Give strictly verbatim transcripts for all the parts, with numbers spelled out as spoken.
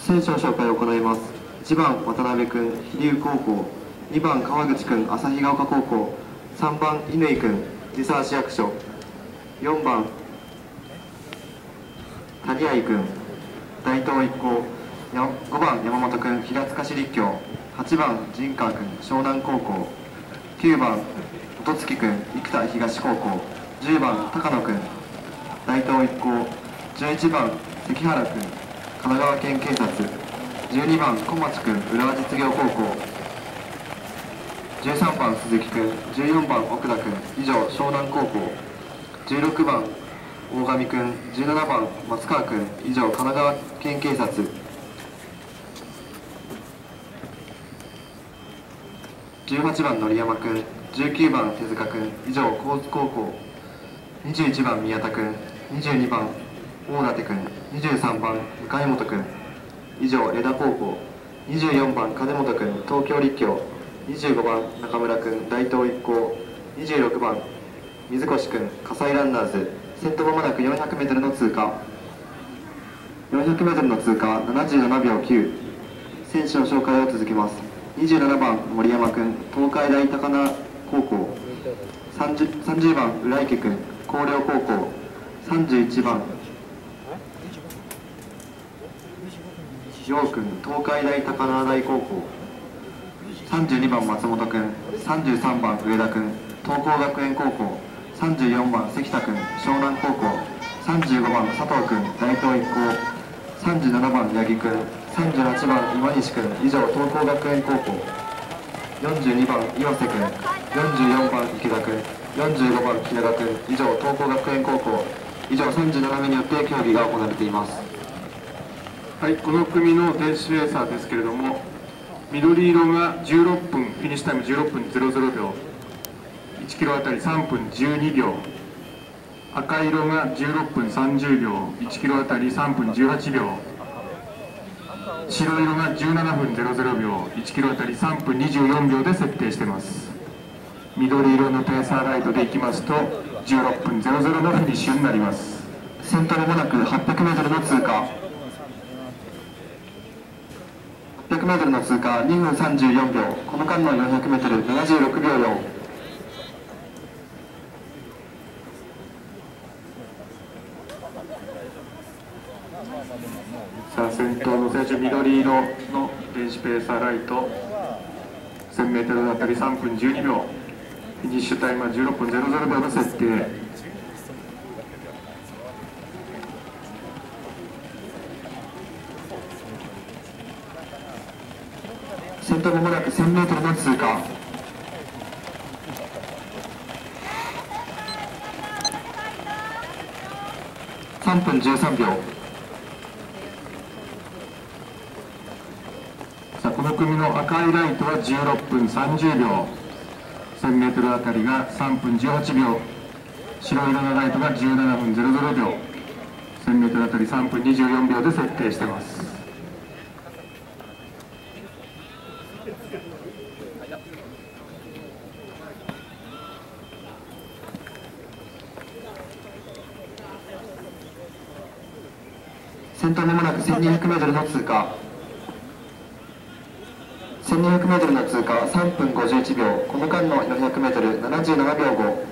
選手の紹介を行います。いちばん渡辺君、飛龍高校。にばん川口君、旭ヶ丘高校。さんばん乾君、藤沢市役所。よんばん谷合君、大東一高。ごばん山本君、平塚市立教。はちばん陣川君、湘南高校。きゅうばん音月君、生田東高校。じゅうばん高野君、大東一高。じゅういちばん関原君、神奈川県警察。じゅうにばん小町君、浦和実業高校。じゅうさんばん鈴木君、じゅうよんばん奥田君、以上湘南高校。じゅうろくばん大上君、じゅうななばん松川君、以上神奈川県警察。じゅうはちばん則山君、じゅうきゅうばん手塚君、以上高津高校。にじゅういちばん宮田君、にじゅうにばん大舘君、にじゅうさんばん向本君、以上江田高校。にじゅうよんばん金本君、東京立教。にじゅうごばん中村君、大東一高。にじゅうろくばん水越君、葛西ランナーズ。先頭まもなく よんひゃくメートル の通過。よんひゃくメートル の通過ななじゅうななびょうきゅう。選手の紹介を続けます。にじゅうななばん森山君、東海大高菜高校。 30, さんじゅうばん浦池君、広陵高校。さんじゅういちばん陽君、東海大高輪台高校。さんじゅうにばん松本君、さんじゅうさんばん上田君、東光学園高校。さんじゅうよんばん関田君、湘南高校。さんじゅうごばん佐藤君、大東一高。さんじゅうななばん八木君、さんじゅうはちばん今西君、以上東光学園高校。よんじゅうにばん岩瀬君、よんじゅうよんばん池田君、よんじゅうごばん木永君、以上東光学園高校。以上さんじゅうななめいによって競技が行われています。 はい、この組の電子レーサーですけれども、緑色がじゅうろっぷん、フィニッシュタイムじゅうろっぷんぜろぜろびょう、いちキロあたりさんぷんじゅうにびょう。赤色がじゅうろっぷんさんじゅうびょう、いちキロあたりさんぷんじゅうはちびょう。白色がじゅうななふんぜろぜろびょう、いちキロあたりさんぷんにじゅうよんびょうで設定しています。緑色のペーサーライトでいきますとじゅうろっぷんぜろぜろのフィニッシュになります。 先頭まもなく はっぴゃくメートル の通過。はっぴゃくメートル の通過にふんさんじゅうよんびょう。この間の よんひゃくメートルななじゅうろくびょうよん。 さあ先頭の選手、緑色の電子ペーサーライト、せんメートルあたりさんぷんじゅうにびょう、フィニッシュタイムはじゅうろっぷんぜろぜろびょうの設定。 先頭まもなく せんメートル の通過。さんぷんじゅうさんびょう。 さあこの組の赤いライトはじゅうろっぷんさんじゅうびょう、せんメートルあたりがさんぷんじゅうはちびょう。白色のライトがじゅうななふんぜろぜろびょう、せんメートルあたりさんぷんにじゅうよんびょうで設定しています。 先頭まもなく せんにひゃくメートル の通過。せんにひゃくメートル の通過さんぷんごじゅういちびょう。この間の よんひゃくメートルななじゅうななびょうご。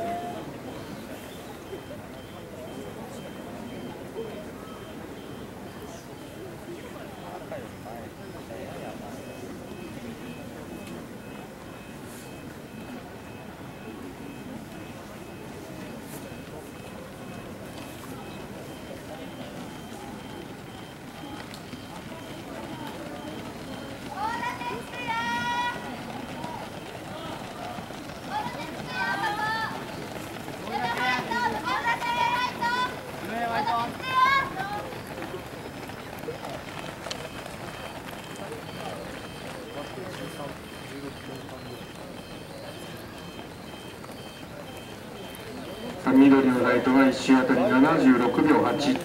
緑のライトがいち周あたりななじゅうろくびょうはち、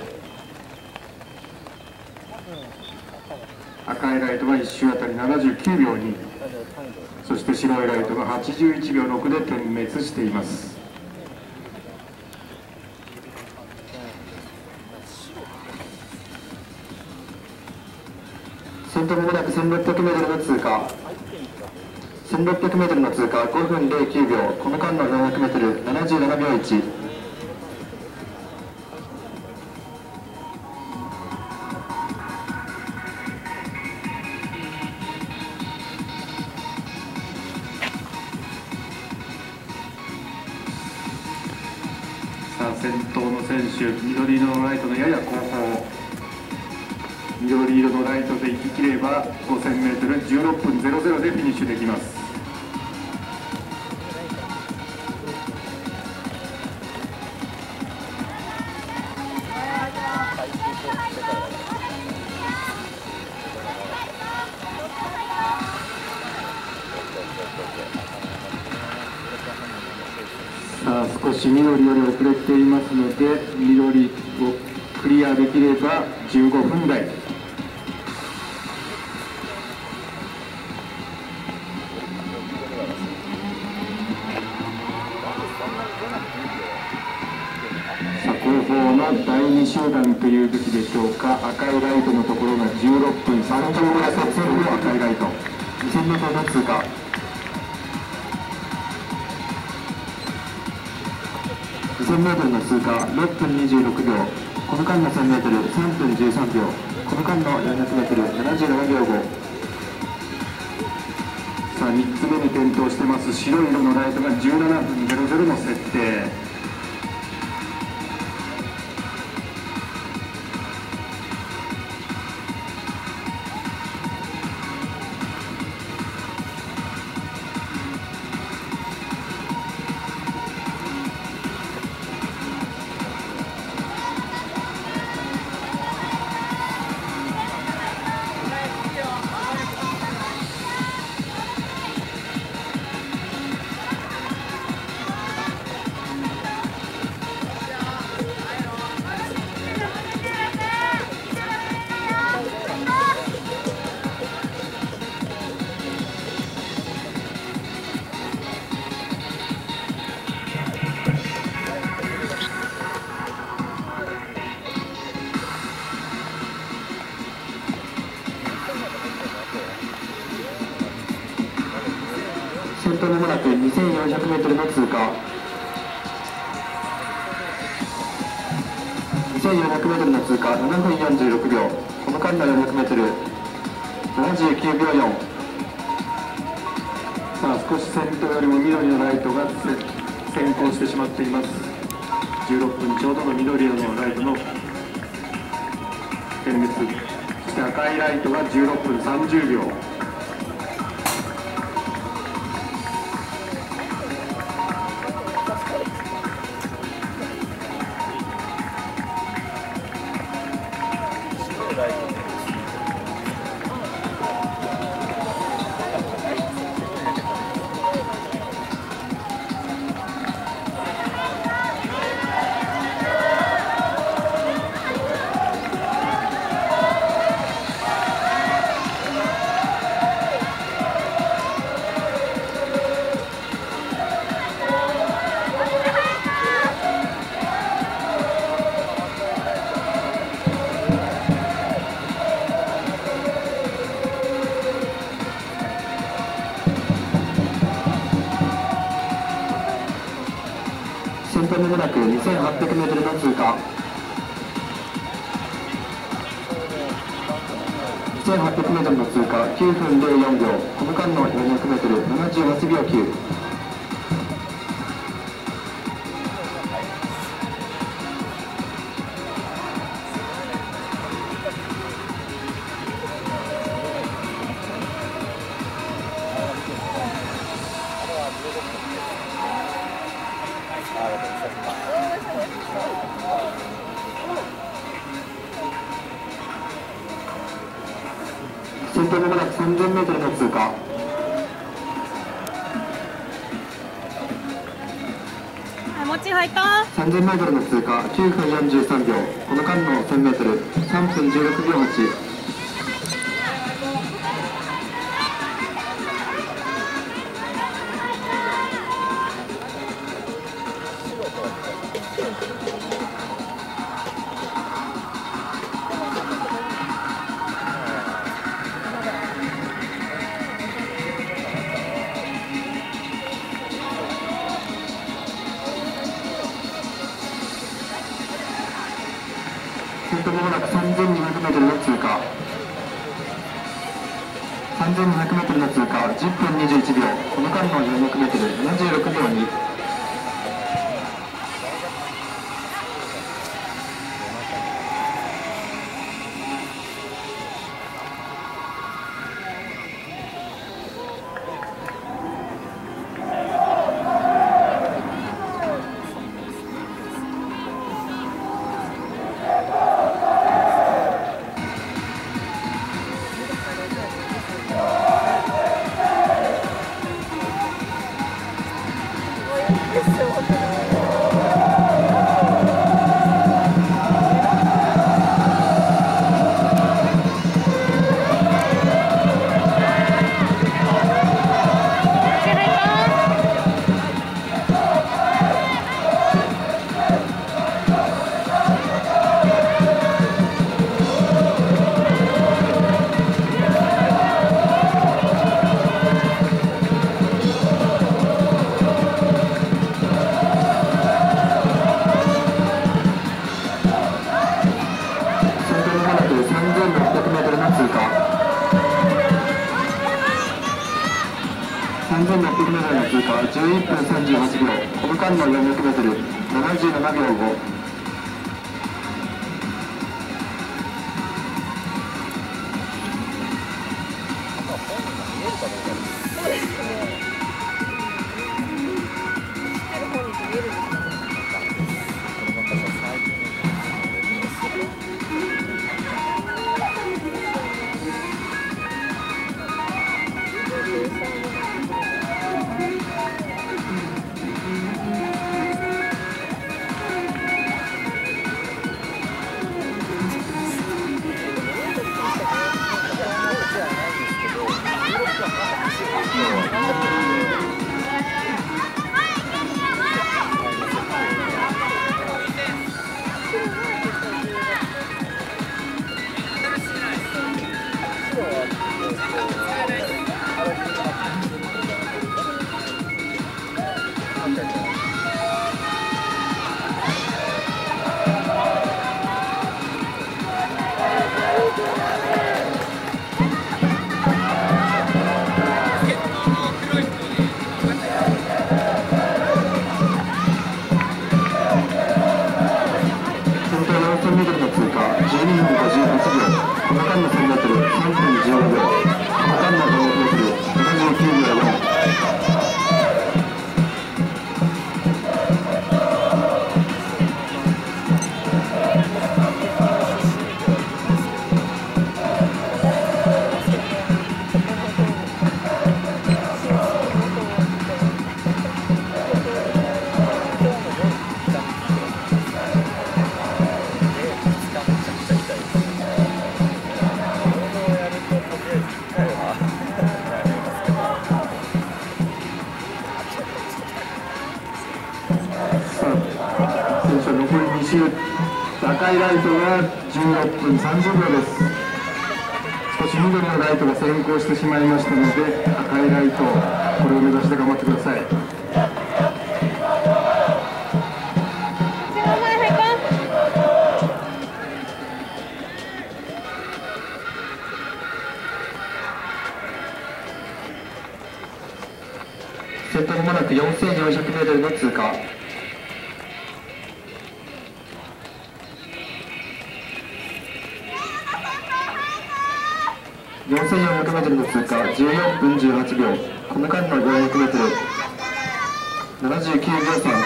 赤いライトがいち周あたりななじゅうきゅうびょうに、そして白いライトがはちじゅういちびょうろくで点滅しています。 先頭まもなく せんろっぴゃくメートル の通過。せんろっぴゃくメートル の通過ごふんぜろきゅうびょう、この間の よんひゃくメートル ななじゅうななびょういち。 さあ先頭の選手、緑色のライトのやや後方、緑色のライトで行ききれば ごせんメートル じゅうろっぷんぜろぜろでフィニッシュできます。さあ少し緑より遅れていますので、緑をクリアできればじゅうごふんだい。さあ後方のだいに集団というべきでしょうか。赤いライトのところがじゅうろっぷんさんじゅうご撮影の赤いライト。 にせんメートルの通過。にせんメートルの通過ろっぷんにじゅうろくびょう、この間の せんメートル さんぷんじゅうさんびょう、この間の よんひゃくメートル ななじゅうななびょうご。 さあみっつめに点灯してます白い色のライトがじゅうななふんぜろぜろの設定。 先頭まもなく にせんよんひゃくメートル の通過。にせんよんひゃくメートル の通過ななふんよんじゅうろくびょう、この間の よんひゃくメートル ななじゅうきゅうびょうよん。 さあ少し先頭よりも緑のライトが先行してしまっています。じゅうろっぷんちょうどの緑色のライトの点滅、そして赤いライトがじゅうろっぷんさんじゅうびょう。 先頭まもなく にせんはっぴゃくメートル の通過。にせんはっぴゃくメートル の通過きゅうふんぜろよんびょう、この間の よんひゃくメートル ななじゅうはちびょうきゅう。先頭まもなく さんぜんメートル の通過。 持ち入った。 さんぜんメートル の通過きゅうふんよんじゅうさんびょう、この間の せんメートル さんぷんじゅうろくびょうはち。 もなく さんぜんにひゃくメートル の通過。さんぜんにひゃくメートル の通過、じゅっぷんにじゅういちびょう。この間の よんひゃくメートル、ななじゅうろくびょうに。さんぜんろっぴゃくメートルの通過、じゅういっぷんさんじゅうはちびょう。この間の よんひゃくメートル、ななじゅうななびょうご。さんびゃくメートルの通過、じゅうにふんごじゅうはちびょう。この間の さんびゃくメートル、さんぷんじゅうごびょう。この間の よんひゃくメートル、ななじゅうきゅうびょうよん。残りに周、赤いライトがじゅうろっぷんさんじゅうびょうです。少し緑のライトが先行してしまいましたので、赤いライト、これを目指して頑張ってください。先頭まもなく よんせんよんひゃくメートル の通過。よんせんよんひゃくメートル の通過、じゅうよんぷんじゅうはちびょう。この間の よんひゃくメートル、ななじゅうきゅうびょうさん。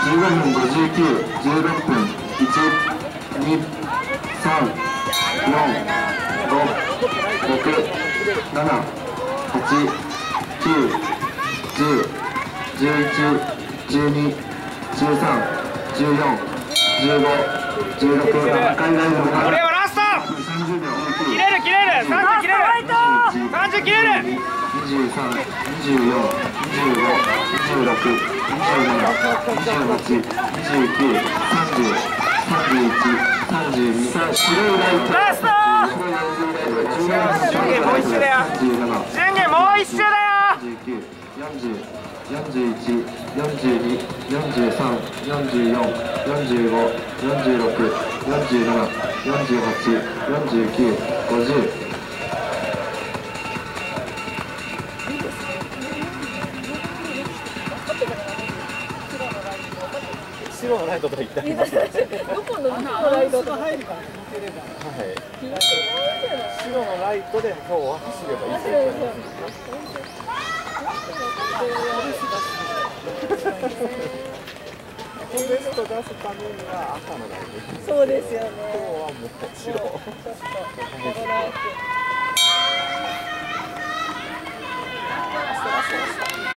じゅうごふんごじゅうきゅう、じゅうろっぷんいち、に、さん、よん、ご、ろく、なな、はち、きゅう、じゅう、じゅういち、じゅうに、じゅうさん、じゅうよん、じゅうご、じゅうろく、赤いラインのこれはラスト。 さんじゅうびょう、 切れる切れる、さんじゅう切れる、さんじゅう切れる。 にじゅうさん、にじゅうよん、にじゅうご、にじゅうろく、にじゅうなな、にじゅうはち、にじゅうきゅう、さんじゅう、さんじゅういち、さんじゅうに、さあ白いライトラスト。 順元もう一周だよ。順元もう一周だよ。 よんじゅうきゅう、よんじゅう、よんじゅういち、よんじゅうに、よんじゅうさん、よんじゅうよん、よんじゅうご、よんじゅうろく、よんじゅうなな、よんじゅうはち、よんじゅうきゅう、ごじゅう。 白のライトと言ってあります。どこのライトが入るか聞いてれば。はい。白のライトで今日は走ればいいと思います。ベスト出すためには赤のライト。そうですよね。今日はもう白。ちょっと。